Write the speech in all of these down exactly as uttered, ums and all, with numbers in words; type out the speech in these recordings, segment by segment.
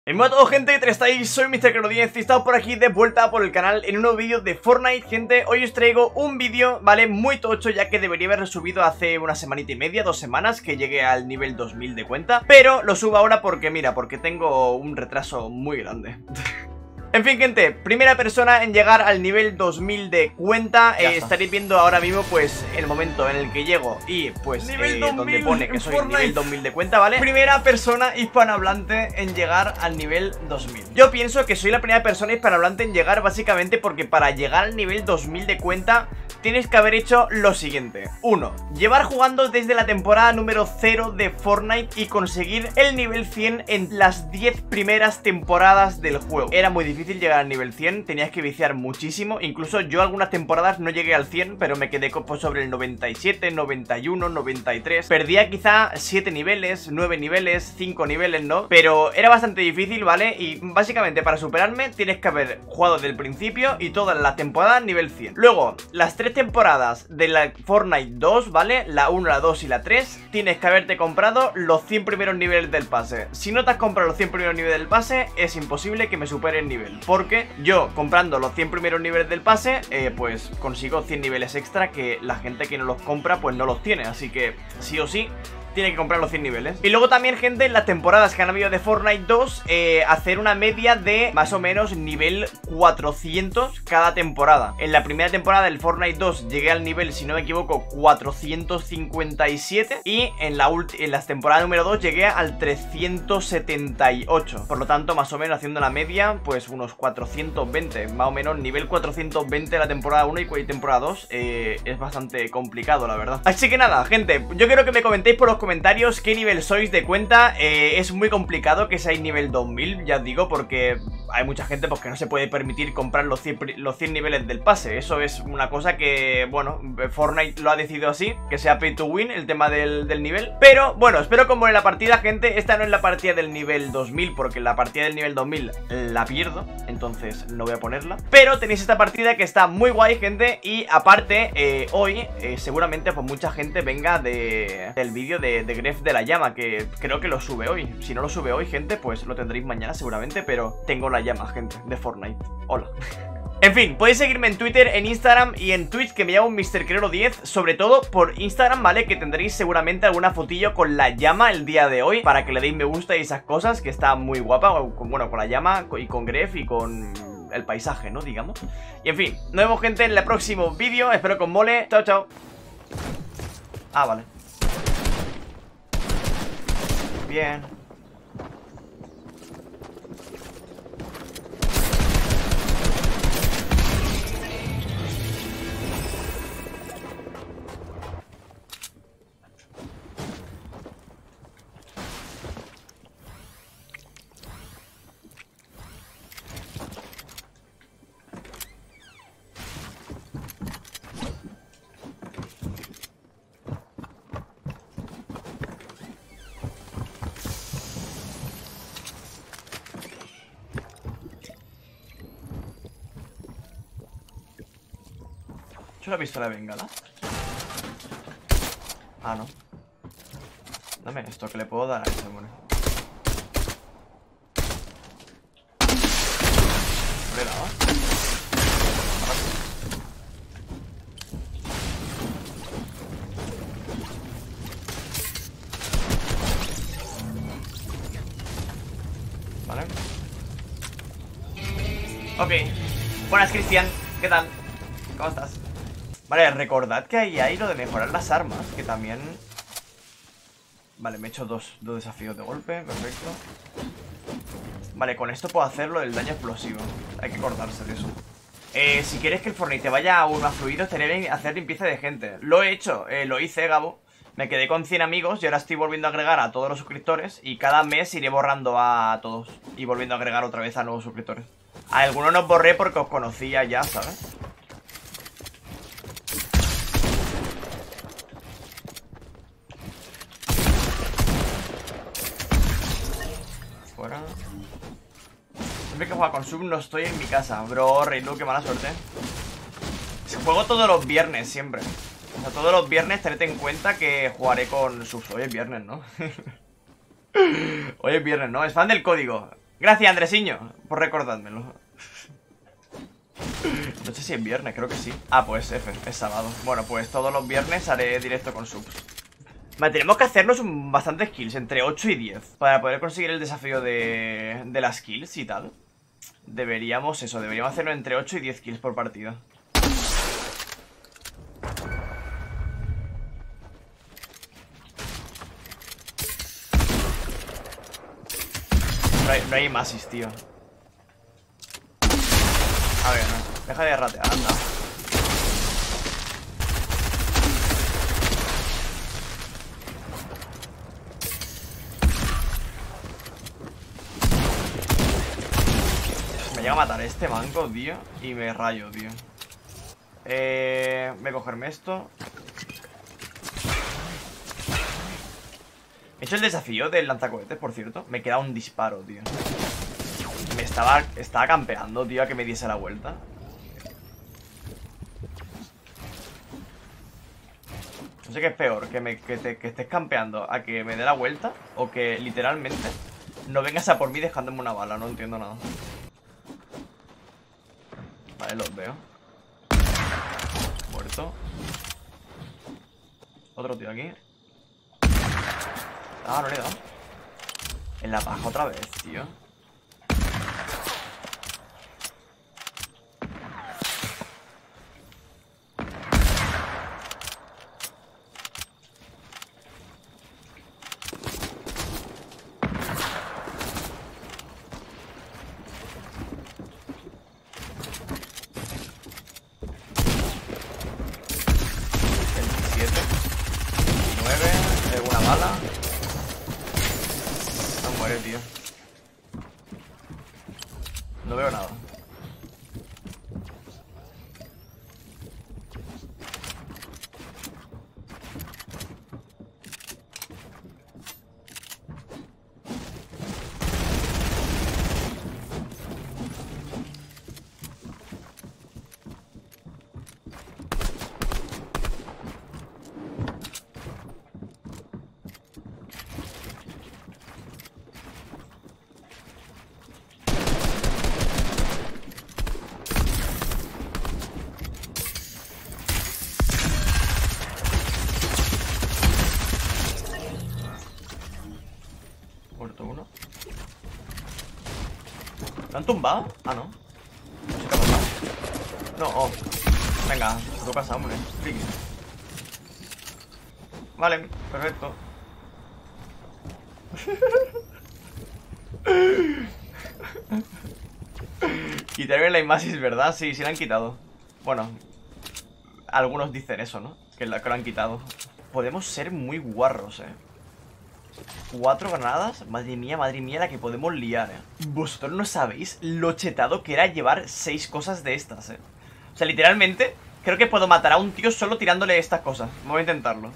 Hola a todos, gente, ¿cómo estáis? Soy mister Crero diez y estamos por aquí de vuelta por el canal en un nuevo vídeo de Fortnite. Gente, hoy os traigo un vídeo, ¿vale? Muy tocho, ya que debería haber subido hace una semanita y media, dos semanas, que llegué al nivel dos mil de cuenta. Pero lo subo ahora porque, mira, porque tengo un retraso muy grande. En fin, gente, primera persona en llegar al nivel dos mil de cuenta. eh, Estaréis viendo ahora mismo, pues, el momento en el que llego y, pues, eh, donde pone que soy Fortnite. Nivel dos mil de cuenta, ¿vale? Primera persona hispanohablante en llegar al nivel dos mil. Yo pienso que soy la primera persona hispanohablante en llegar, básicamente porque para llegar al nivel dos mil de cuenta tienes que haber hecho lo siguiente. Uno, llevar jugando desde la temporada número cero de Fortnite y conseguir el nivel cien en las diez primeras temporadas del juego. Era muy difícil llegar al nivel cien, tenías que viciar muchísimo. Incluso yo algunas temporadas no llegué al cien, pero me quedé pues, sobre el noventa y siete, noventa y uno, noventa y tres. Perdía quizá siete niveles, nueve niveles, cinco niveles, ¿no? Pero era bastante difícil, ¿vale? Y básicamente para superarme tienes que haber jugado desde el principio y todas las temporadas nivel cien. Luego, las tres temporadas de la Fortnite dos, ¿vale? La uno, la dos y la tres, tienes que haberte comprado los cien primeros niveles del pase. Si no te has comprado los cien primeros niveles del pase, es imposible que me supere el nivel, porque yo comprando los cien primeros niveles del pase, eh, pues consigo cien niveles extra que la gente que no los compra pues no los tiene, así que sí o sí tiene que comprar los cien niveles. Y luego también, gente, en las temporadas que han habido de Fortnite dos, eh, hacer una media de más o menos nivel cuatrocientos cada temporada. En la primera temporada del Fortnite dos llegué al nivel, si no me equivoco, cuatrocientos cincuenta y siete. Y en la, en la temporada número dos llegué al trescientos setenta y ocho. Por lo tanto, más o menos haciendo la media, pues unos cuatrocientos veinte. Más o menos nivel cuatrocientos veinte la temporada uno y temporada dos. eh, Es bastante complicado, la verdad. Así que nada, gente, yo quiero que me comentéis por los comentarios qué nivel sois de cuenta. eh, Es muy complicado que seáis nivel dos mil, ya os digo, porque hay mucha gente pues, que no se puede permitir comprar los cien, los cien niveles del pase. Eso es una cosa que, bueno, Fortnite lo ha decidido así, que sea pay to win el tema del, del nivel. Pero, bueno, espero como en la partida, gente. Esta no es la partida del nivel dos mil, porque la partida del nivel dos mil la pierdo, entonces no voy a ponerla. Pero tenéis esta partida que está muy guay, gente. Y aparte, eh, hoy eh, seguramente pues mucha gente venga de, del vídeo de de Gref de la llama, que creo que lo sube hoy. Si no lo sube hoy, gente, pues lo tendréis mañana seguramente, pero tengo la llama, gente, de Fortnite. Hola. En fin, podéis seguirme en Twitter, en Instagram y en Twitch, que me llamo mister Crero diez. Sobre todo por Instagram, ¿vale? Que tendréis seguramente alguna fotillo con la llama el día de hoy, para que le deis me gusta y esas cosas, que está muy guapa. Bueno, con la llama y con Gref y con el paisaje, ¿no? Digamos. Y en fin, nos vemos, gente, en el próximo vídeo. Espero que os mole. Chao, chao. Ah, vale. Bien. ¿Yo la pistola de bengala? Ah, no. Dame esto, que le puedo dar a ese hombre. ¿No le he dado? Vale. Ok. Buenas, Cristian. ¿Qué tal? ¿Cómo estás? Vale, recordad que ahí hay lo de mejorar las armas, que también... Vale, me he hecho dos, dos desafíos de golpe, perfecto. Vale, con esto puedo hacerlo del daño explosivo. Hay que acordarse de eso. eh, Si quieres que el Fortnite vaya aún más fluido, estaría bien hacer limpieza de gente. Lo he hecho, eh, lo hice, Gabo. Me quedé con cien amigos y ahora estoy volviendo a agregar a todos los suscriptores. Y cada mes iré borrando a todos y volviendo a agregar otra vez a nuevos suscriptores. A algunos los borré porque os conocía ya, ¿sabes? Fuera. Siempre que juego con sub no estoy en mi casa. Bro, Reilu, qué mala suerte. Juego todos los viernes siempre. O sea, todos los viernes tened en cuenta que jugaré con subs. Hoy es viernes, ¿no? Hoy es viernes, ¿no? Es fan del código. Gracias, Andresiño, por recordármelo. No sé si es viernes, creo que sí. Ah, pues F, es sábado. Bueno, pues todos los viernes haré directo con subs. Vale, tenemos que hacernos un, bastantes kills, entre ocho y diez, para poder conseguir el desafío de, de las kills y tal. Deberíamos eso, deberíamos hacerlo entre ocho y diez kills por partida. No hay, no hay masis, tío. A ver, no, deja de ratear, anda. Me llega a matar este manco, tío. Y me rayo, tío. Eh, voy a cogerme esto. He hecho el desafío del lanzacohetes, por cierto. Me queda un disparo, tío. Me estaba, estaba campeando, tío, a que me diese la vuelta. No sé qué es peor, que, me, que, te, que estés campeando a que me dé la vuelta, o que literalmente no vengas a por mí dejándome una bala. No entiendo nada. Vale, los veo. Muerto. Otro tío aquí. Ah, no le he dado. En la paja otra vez, tío. veintisiete. nueve. Eh, una bala. No muere, tío. No veo nada. Muerto uno. ¿Lo han tumbado? Ah, no. No sé qué ha pasado. No, oh. Venga, se tu casa, hombre. Friki. Vale, perfecto. Quitaron la imasis, ¿verdad? Sí, sí la han quitado. Bueno, algunos dicen eso, ¿no? Que la que lo han quitado. Podemos ser muy guarros, eh. Cuatro granadas, madre mía, madre mía, la que podemos liar, eh. Vosotros no sabéis lo chetado que era llevar seis cosas de estas, eh. O sea, literalmente, creo que puedo matar a un tío solo tirándole estas cosas. Voy a intentarlo.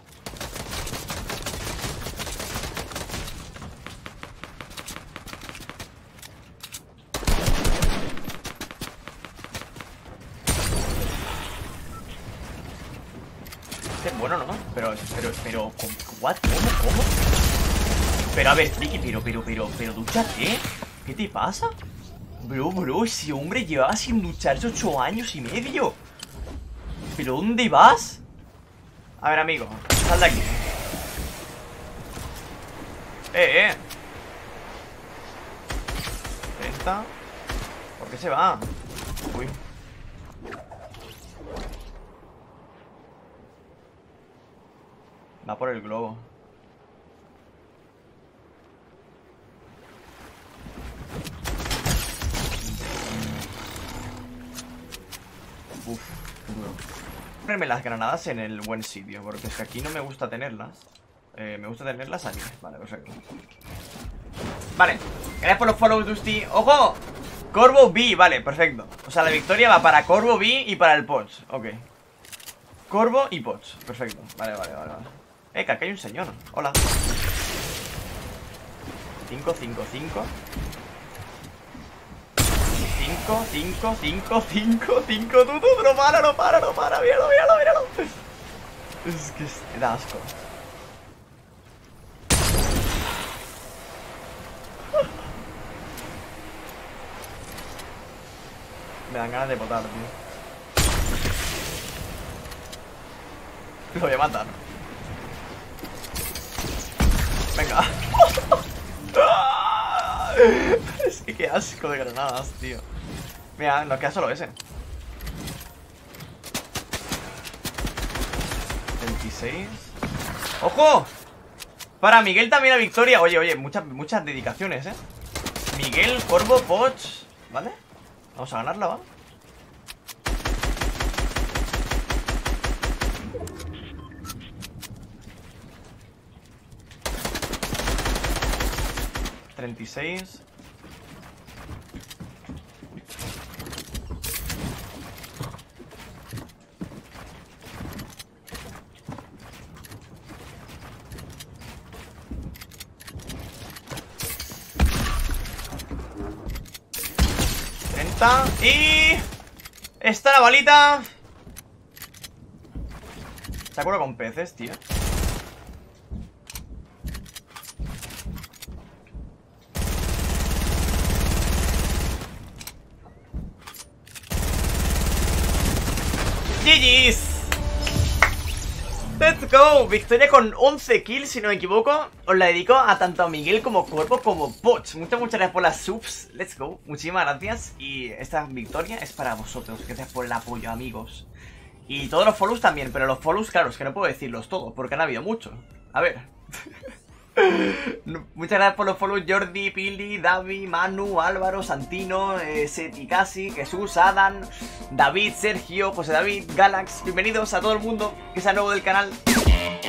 Este es bueno, ¿no? Pero, pero, pero, ¿what? ¿Cómo? ¿Cómo? Pero a ver, Friki, pero, pero, pero, pero, dúchate. ¿Qué te pasa? Bro, bro, ese hombre llevaba sin ducharse ocho años y medio. ¿Pero dónde vas? A ver, amigo, sal de aquí. Eh, eh. Esta. ¿Por qué se va? Uy. Va por el globo. Uf, duro. Ponerme las granadas en el buen sitio, porque es que aquí no me gusta tenerlas. eh, Me gusta tenerlas aquí. Vale, perfecto. Vale, gracias por los follows, Dusty. ¡Ojo! Corvo B, vale, perfecto. O sea, la victoria va para Corvo B y para el Poch. Ok. Corvo y Poch, perfecto. Vale, vale, vale, vale. Eh, que acá hay un señor. Hola. cinco, cinco, cinco. cinco, cinco, cinco, cinco, cinco. Tú, tú, no para, no para, no para. Míralo, míralo, míralo. Es que es, da asco. Me dan ganas de botar, tío. Lo voy a matar. Venga. Es que qué asco de granadas, tío. Mira, nos queda solo ese. veintiséis. ¡Ojo! Para Miguel también la victoria. Oye, oye, muchas, muchas dedicaciones, ¿eh? Miguel, Corvo, Poch. ¿Vale? Vamos a ganarla, ¿va? treinta y seis. treinta. Y... está la balita. Se acuerda con peces, tío. G G's. Let's go. Victoria con once kills, si no me equivoco. Os la dedico a tanto a Miguel como Cuerpo como Poch. Muchas, muchas gracias por las subs. Let's go. Muchísimas gracias. Y esta victoria es para vosotros. Gracias por el apoyo, amigos. Y todos los follows también. Pero los follows, claro, es que no puedo decirlos todos porque han habido muchos. A ver. Muchas gracias por los follows: Jordi, Pili, Davi, Manu, Álvaro, Santino, eh, Seti Casi, Jesús, Adam, David, Sergio, José David, Galax. Bienvenidos a todo el mundo que sea nuevo del canal.